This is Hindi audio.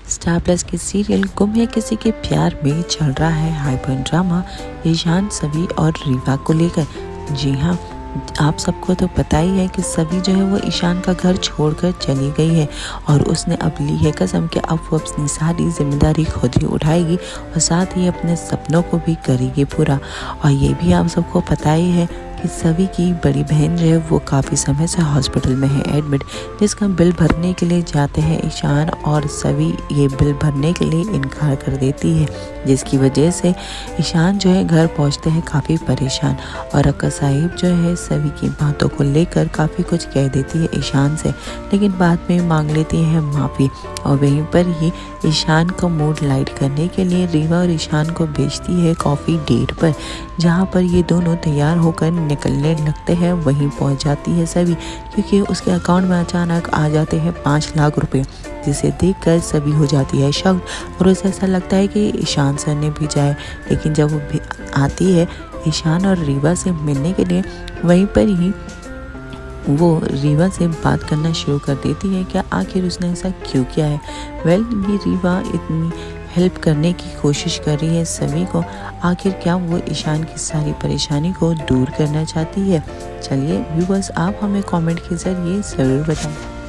स्टार प्लस के सीरियल गुम है किसी के प्यार में चल रहा है हाइपर ड्रामा ईशान, सवी और रीवा को लेकर। जी हाँ, आप सबको तो पता ही है कि सभी जो है वो ईशान का घर छोड़कर चली गई है और उसने अब ली है कसम कि अब वो अपनी सारी जिम्मेदारी खुद ही उठाएगी और साथ ही अपने सपनों को भी करेगी पूरा। और ये भी आप सबको पता ही है कि सभी की बड़ी बहन जो है वो काफ़ी समय से हॉस्पिटल में है एडमिट, जिसका बिल भरने के लिए जाते हैं ईशान और सभी ये बिल भरने के लिए इनकार कर देती है, जिसकी वजह से ईशान जो है घर पहुंचते हैं काफ़ी परेशान। और अक्का साहिब जो है सभी की बातों को लेकर काफ़ी कुछ कह देती है ईशान से, लेकिन बाद में मांग लेती है माफ़ी। और वहीं पर ही ईशान का मूड लाइट करने के लिए रीवा और ईशान को भेजती है कॉफ़ी डेट पर, जहाँ पर ये दोनों तैयार होकर निकलने लगते हैं। वहीं पहुंच जाती है सभी, क्योंकि उसके अकाउंट में अचानक आ जाते हैं 5 लाख रुपए, जिसे देखकर सभी हो जाती है शॉक्ड और उसे ऐसा लगता है कि ईशान सर ने भेजा है। लेकिन जब वो आती है ईशान और रीवा से मिलने के लिए, वहीं पर ही वो रीवा से बात करना शुरू कर देती है कि आखिर उसने ऐसा क्यों किया है। ये रीवा इतनी हेल्प करने की कोशिश कर रही है सभी को, आखिर क्या वो ईशान की सारी परेशानी को दूर करना चाहती है। चलिए व्यूअर्स, आप हमें कमेंट के जरिए ज़रूर बताएं।